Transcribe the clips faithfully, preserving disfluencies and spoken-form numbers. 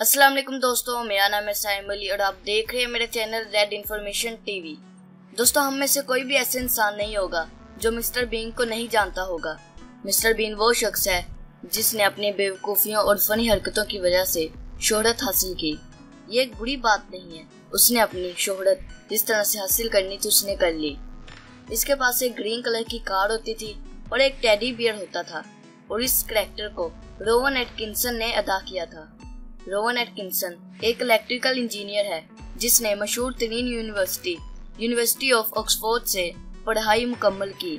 अस्सलाम वालेकुम दोस्तों, मेरा नाम है साइम अली और आप देख रहे हैं मेरे चैनल रेड इन्फॉर्मेशन टीवी। दोस्तों, हम में से कोई भी ऐसे इंसान नहीं होगा जो मिस्टर बीन को नहीं जानता होगा। मिस्टर बीन वो शख्स है जिसने अपनी बेवकूफ़ियों और फनी हरकतों की वजह से शोहरत हासिल की। ये एक बुरी बात नहीं है, उसने अपनी शोहरत जिस तरह से हासिल करनी थी उसने कर ली। इसके पास एक ग्रीन कलर की कार होती थी और एक टेडी बियर होता था और इस करैक्टर को रोवन एटकिंसन ने अदा किया था। रोवन एटकिंसन एक इलेक्ट्रिकल इंजीनियर है जिसने मशहूर तरीन यूनिवर्सिटी यूनिवर्सिटी ऑफ ऑक्सफोर्ड से पढ़ाई मुकम्मल की।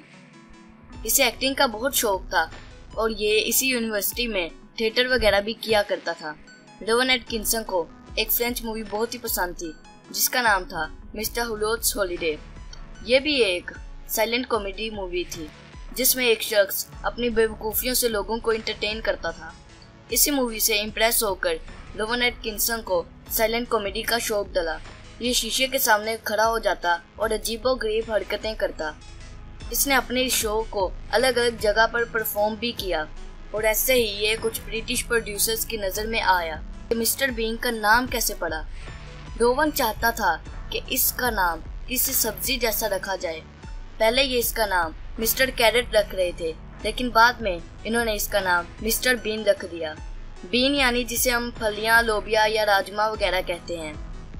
इसे एक्टिंग का बहुत शौक था और ये इसी यूनिवर्सिटी में थिएटर वगैरह भी किया करता था। रोवन एटकिंसन को एक फ्रेंच मूवी बहुत ही पसंद थी जिसका नाम था मिस्टर हुलोट्स हॉलीडे। ये भी एक साइलेंट कॉमेडी मूवी थी जिसमें एक शख्स अपनी बेवकूफ़ियों से लोगों को एंटरटेन करता था। इसी मूवी से इम्प्रेस होकर रोवन एटकिंसन को साइलेंट कॉमेडी का शौक डला। ये शीशे के सामने खड़ा हो जाता और अजीबोगरीब हरकतें करता। इसने अपने शो को अलग अलग जगह पर परफॉर्म भी किया और ऐसे ही ये कुछ ब्रिटिश प्रोड्यूसर्स की नज़र में आया कि मिस्टर बीन का नाम कैसे पड़ा। रोवन चाहता था कि इसका नाम किसी सब्जी जैसा रखा जाए। पहले ये इसका नाम मिस्टर कैरेट रख रहे थे, लेकिन बाद में इन्होंने इसका नाम मिस्टर बीन रख दिया। बीन यानी जिसे हम फलियां, लोबिया या राजमा वगैरह कहते हैं।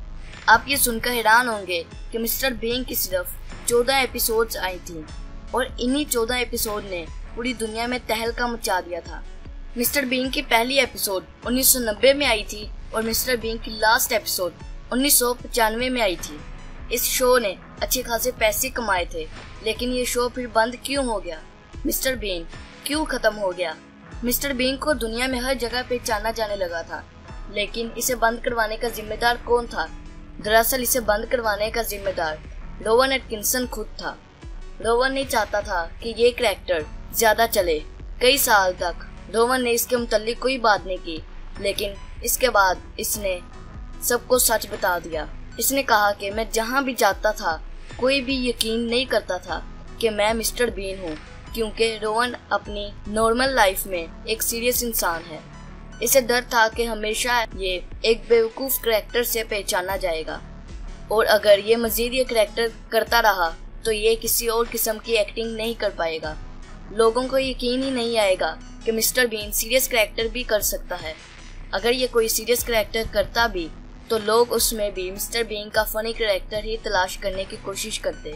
आप ये सुनकर हैरान होंगे कि मिस्टर बीन की सिर्फ चौदह एपिसोड्स आई थी और इन्हीं चौदह एपिसोड ने पूरी दुनिया में तहलका मचा दिया था। मिस्टर बीन की पहली एपिसोड उन्नीस सौ नब्बे में आई थी और मिस्टर बीन की लास्ट एपिसोड उन्नीस सौ पचानवे में आई थी। इस शो ने अच्छे खासे पैसे कमाए थे, लेकिन ये शो फिर बंद क्यों हो गया? मिस्टर बीन क्यों खत्म हो गया? मिस्टर बीन को दुनिया में हर जगह पहचाना जाने लगा था, लेकिन इसे बंद करवाने का जिम्मेदार कौन था? दरअसल इसे बंद करवाने का जिम्मेदार रोवन एटकिंसन खुद था। रोवन नहीं चाहता था कि ये करैक्टर ज्यादा चले। कई साल तक रोवन ने इसके मुताल्लिक कोई बात नहीं की, लेकिन इसके बाद इसने सबको सच बता दिया। इसने कहा कि मैं जहाँ भी जाता था कोई भी यकीन नहीं करता था कि मैं मिस्टर बीन हूँ, क्योंकि रोवन अपनी नॉर्मल लाइफ में एक सीरियस इंसान है। इसे डर था कि हमेशा ये एक बेवकूफ़ करैक्टर से पहचाना जाएगा और अगर ये मज़ीद ये करैक्टर करता रहा तो ये किसी और किस्म की एक्टिंग नहीं कर पाएगा। लोगों को यकीन ही नहीं आएगा कि मिस्टर बीन सीरियस करैक्टर भी कर सकता है। अगर ये कोई सीरियस करैक्टर करता भी तो लोग उसमें भी मिस्टर बीन का फनी करैक्टर ही तलाश करने की कोशिश करते।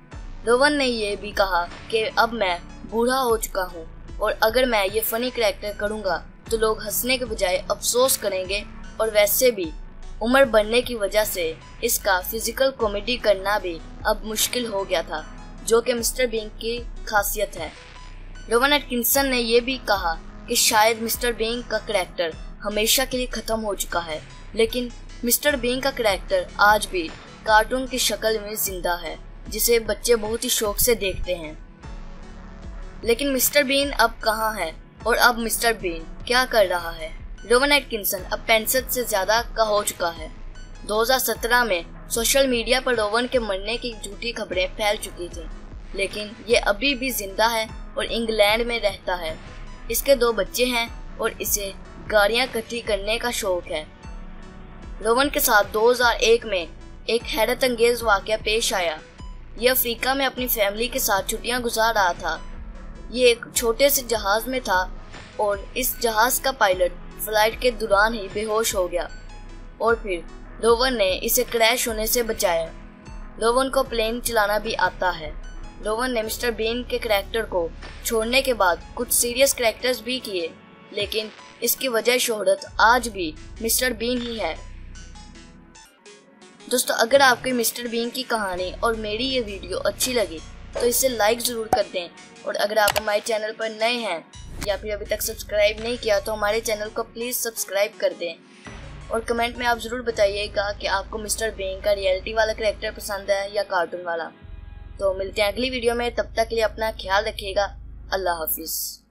रोवन ने ये भी कहा कि अब मैं बूढ़ा हो चुका हूँ और अगर मैं ये फनी करैक्टर करूँगा तो लोग हंसने के बजाय अफसोस करेंगे, और वैसे भी उम्र बढ़ने की वजह से इसका फिजिकल कॉमेडी करना भी अब मुश्किल हो गया था, जो कि मिस्टर बीन की खासियत है। रोवन एटकिंसन ने यह भी कहा कि शायद मिस्टर बीन का करैक्टर हमेशा के लिए ख़त्म हो चुका है, लेकिन मिस्टर बीन का करैक्टर आज भी कार्टून की शक्ल में जिंदा है जिसे बच्चे बहुत ही शौक से देखते हैं। लेकिन मिस्टर बीन अब कहाँ है और अब मिस्टर बीन क्या कर रहा है? रोवन एटकिंसन अब पैंसठ से ज्यादा का हो चुका है। दो हज़ार सत्रह में सोशल मीडिया पर रोवन के मरने की झूठी खबरें फैल चुकी थी, लेकिन ये अभी भी जिंदा है और इंग्लैंड में रहता है। इसके दो बच्चे हैं और इसे गाड़ियां इकट्ठी करने का शौक है। रोवन के साथ दो हज़ार एक में एक हैरत अंगेज वाकया पेश आया। यह अफ्रीका में अपनी फैमिली के साथ छुट्टियां गुजार रहा था। ये एक छोटे से जहाज में था और इस जहाज का पायलट फ्लाइट के दौरान ही बेहोश हो गया और फिर रोवन ने इसे क्रैश होने से बचाया। रोवन को प्लेन चलाना भी आता है। रोवन ने मिस्टर बीन के करैक्टर को छोड़ने के बाद कुछ सीरियस करैक्टर्स भी किए, लेकिन इसकी वजह शोहरत आज भी मिस्टर बीन ही है। दोस्तों, अगर आपको मिस्टर बीन की कहानी और मेरी ये वीडियो अच्छी लगी तो इसे लाइक ज़रूर कर दें, और अगर आप हमारे चैनल पर नए हैं या फिर अभी तक सब्सक्राइब नहीं किया तो हमारे चैनल को प्लीज़ सब्सक्राइब कर दें। और कमेंट में आप ज़रूर बताइएगा कि आपको मिस्टर बीन का रियलिटी वाला करैक्टर पसंद है या कार्टून वाला। तो मिलते हैं अगली वीडियो में, तब तक के लिए अपना ख्याल रखिएगा। अल्लाह हाफिज़।